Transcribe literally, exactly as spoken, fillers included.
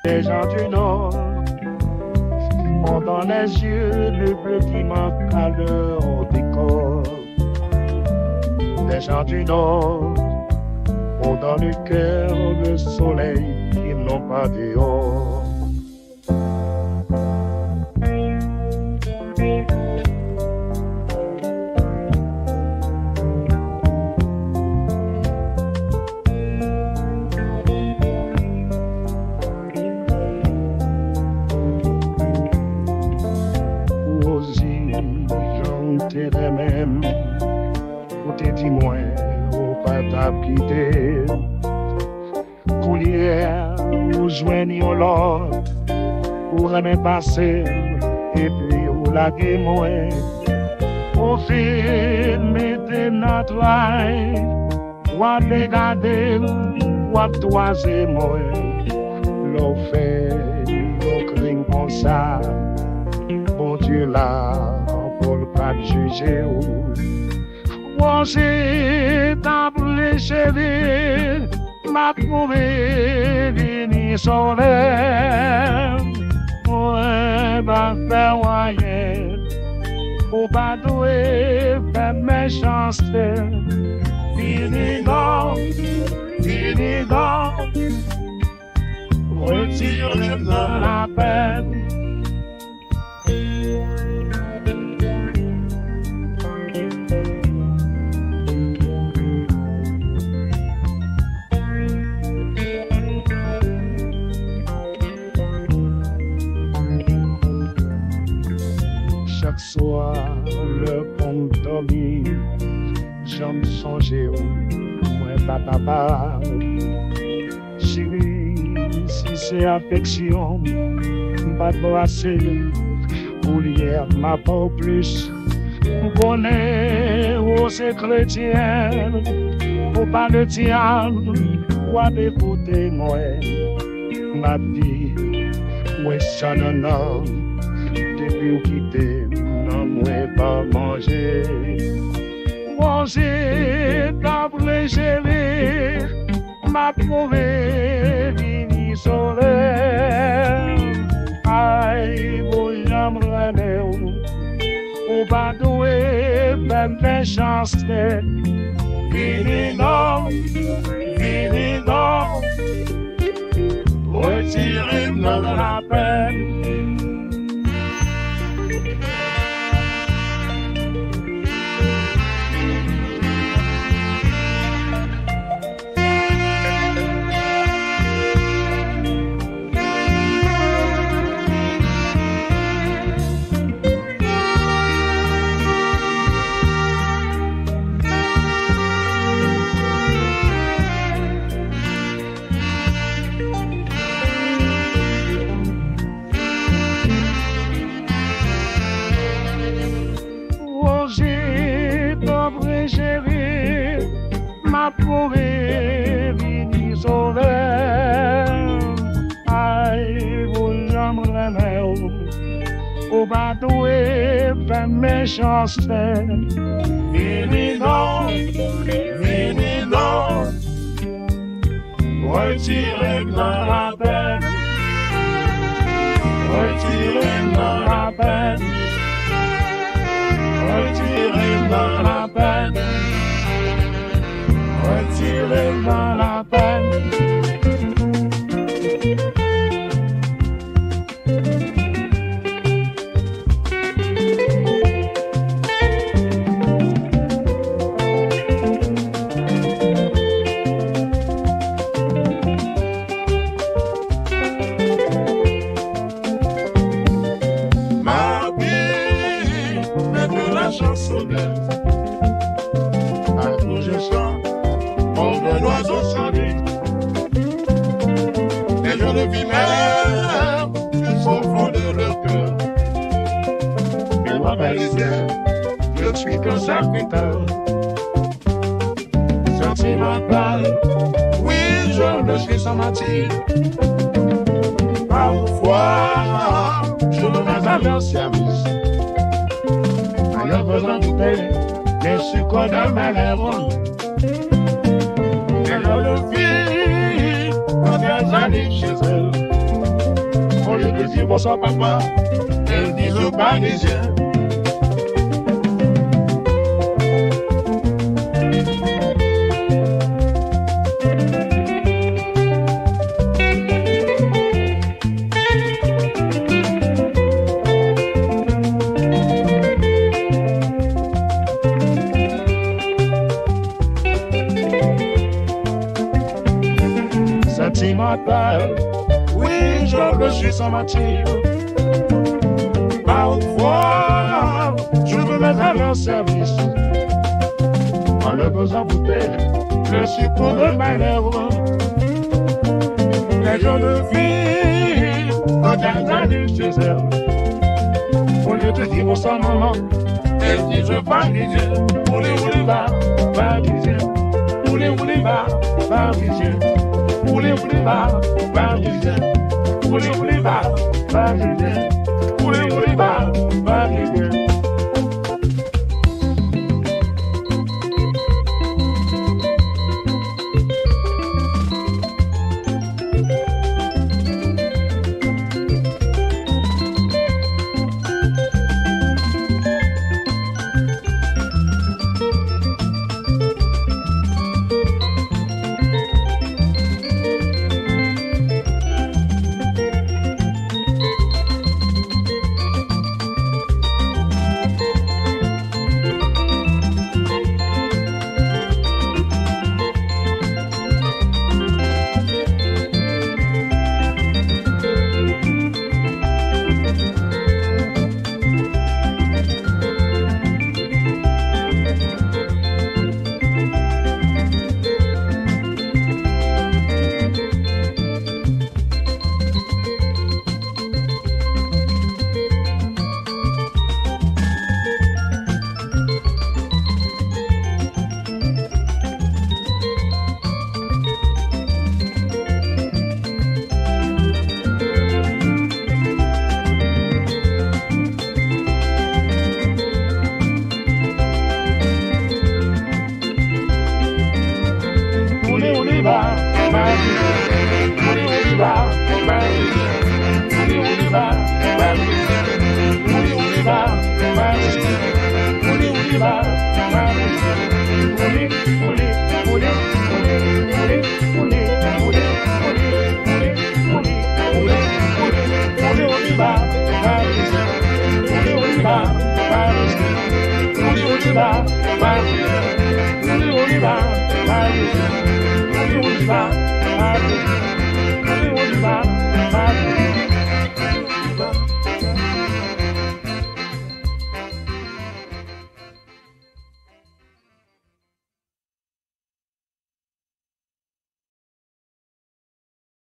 Les gens du Nord ont dans les yeux le bleu qui manque à leur décor. Les gens du Nord ont dans le cœur le soleil qu'ils n'ont pas dehors. Dis-moi, au pas quitter. Coulière, ou joignons l'autre, ou remet passer, et puis ou laguer moi. Au fil, mettez notre oeil, ou à dégader, ou à toiser moi. L'eau fait, l'eau crie comme ça, bon Dieu là, pour le pas juger. J'ai d'abord chérie, m'a trouvé vini soleil. Ouais, bah faire moyen, pour pas douer, faire méchanceté. Vini non, vini non, retire de la peine. Chaque soir, le pont dormi, j'en me songeais au moins papa. Chérie, si c'est affection, pas de brasser, pour l'hier, ma pas plus. On connaît où c'est chrétien, faut pas le tien, quoi d'écouter moi, ma vie, ouais, ça non, non. Depuis ou quitter, non, moi pas manger. Manger, d'abord gelé, m'a trouvé vini soleil. Aïe, vous j'aimerais, ou pas doué, même méchanceté. Vini non, vini non, retirez-moi de la peine. Chérie, m'a trouvé vini soleil. Aïe, vous j'aimerais, ou pas doué, faire méchanceté. Vini non, vini non, retirez-moi la peine, retirez-moi la peine, retirez-moi la peine. Retirez-moi la peine. Ma vie est de la chansonnette. À nous je chante. Un oiseau sans nuit, les jeunes filles mères, elles sont au fond de leur cœur. Mais moi, Parisien, je suis qu'un serviteur. Sentimental, oui, je le suis sans mentir. Parfois, je me mets à leur service. Ailleurs besoin de goûter, les sucres de mes lèvres. Le fille, on est allé chez elle. lieu de dire bonsoir papa, elle dit aux Parisiens. Sentimental, oui, je le suis sans mentir. Parfois, je me mets à leur service en leur faisant goûter le sucre de ma lèvre. Les jeunes filles regardent aller chez elles. Au lieu de dire bonsoir maman, elles disent Parisien. Oulé oulé va, Parisien. Oulé oulé va, Parisien. Oulé oulé va, Parisien. Oulé oulé va, Parisien. Oulé oulé va, Parisien. Bye.